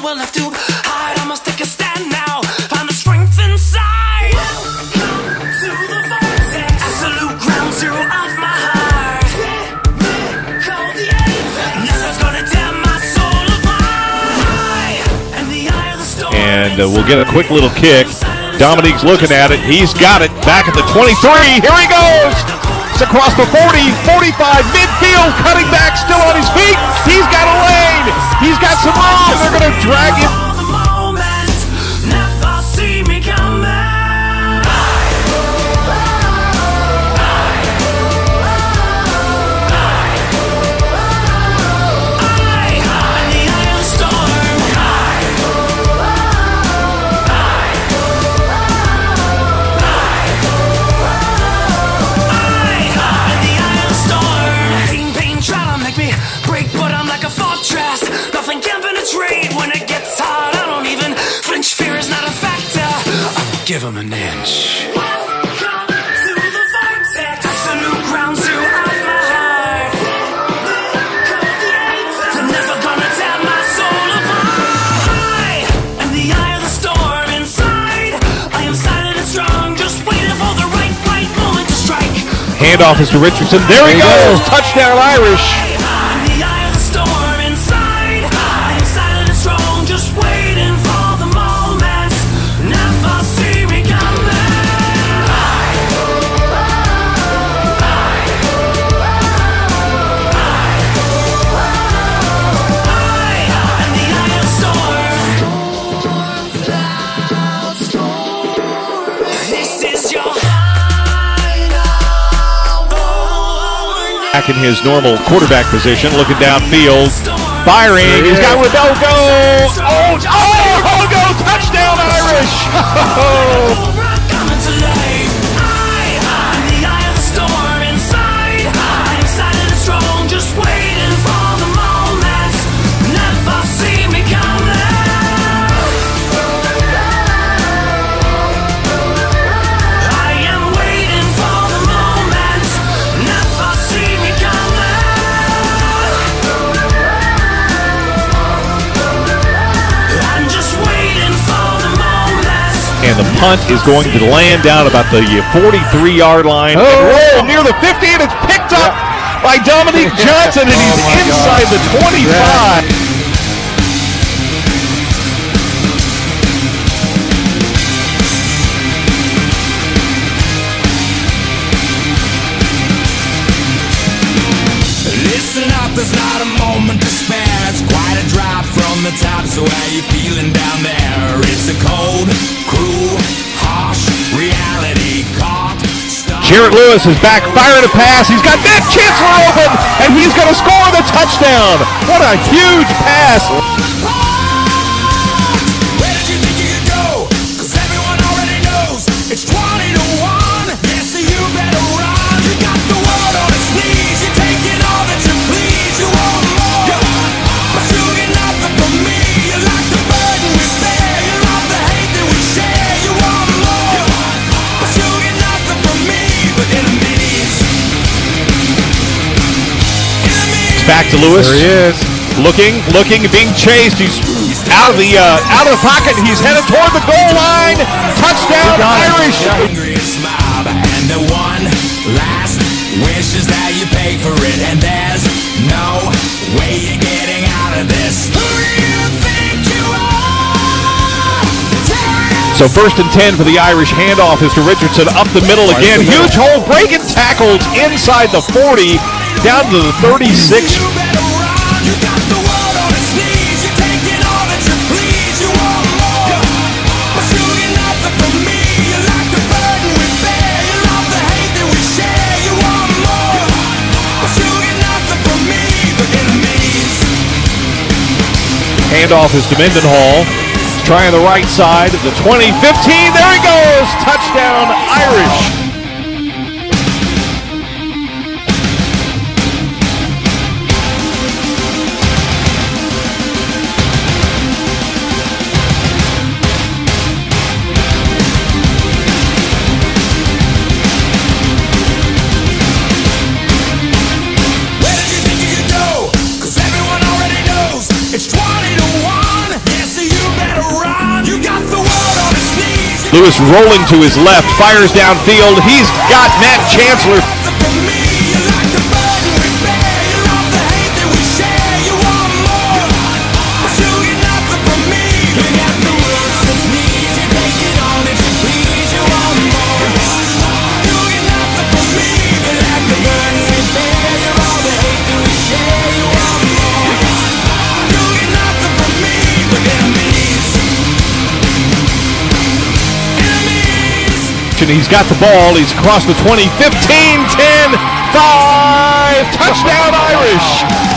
nowhere left to hide. I must take a stand now, find the strength inside. Welcome to the vortex, absolute ground zero of my heart. Call the apex, nothing's gonna tear my soul apart. And the eye of the storm. And we'll get a quick little kick. Dominique's looking at it. He's got it. Back at the 23. Here he goes. It's across the 40, 45, midfield, cutting back, still on his feet. He's got a lane. He's got some room. They're going to drag it. Give him an inch. Welcome to the vortex, absolute ground zero of my heart. They're never gonna tear my soul apart. And the eye of the storm inside, I am silent and strong, just waiting for the right moment to strike. Handoff is to Richardson. There he goes. Touchdown Irish. And the eye of the storm inside, I am silent and strong, just waiting for the moment. Never see me coming. Back in his normal quarterback position, looking downfield, firing. He's got with go. Oh, go! Touchdown Irish! And the punt is going to land down about the 43-yard line and roll near the 50, and it's picked up by Dominique Johnson, and he's inside the 25. Listen up, there's not a moment to spare. It's quite a drop from the top, so how you feeling down there? It's a cold, cruel, harsh reality caught. Jarrett Lewis is back, firing a pass. He's got that Chancellor open, and he's going to score the touchdown. What a huge pass. Where did you think you could go? Because everyone already knows it's 20-1. Yes, so you better run. You got the world on its knees. You're taking all that you please. You want more, but you get nothing from me. You like the burden we bear. You love the hate that we share. You want more, but you get nothing from me. But enemies. Back to Lewis. There he is. Looking, being chased. He's out of the pocket. He's headed toward the goal line. Touchdown Irish. Angriest mob, and the one last wish is that you pay for it, and there's no way you're getting out of this. Who do you think you are? So 1st and 10 for the Irish. Handoff is to Richardson up the middle again. Huge hole, breaking tackles inside the 40, down to the 36. You better run. You got the world on its knees. You're taking all that you please. You want more, but you get nothing from me. You like the burden we bear. You love the hate that we share. You want more, but you get nothing from me. But enemies. Handoff is to Mendenhall. Trying the right side. The 20, 15. There he goes. Touchdown Irish. Where did you think you could go? 'Cause everyone already knows it's 20-1. Yes, Lewis rolling to his left, fires downfield. He's got Matt Chancellor. He's got the ball. He's across the 20, 15, 10, 5. Touchdown Irish.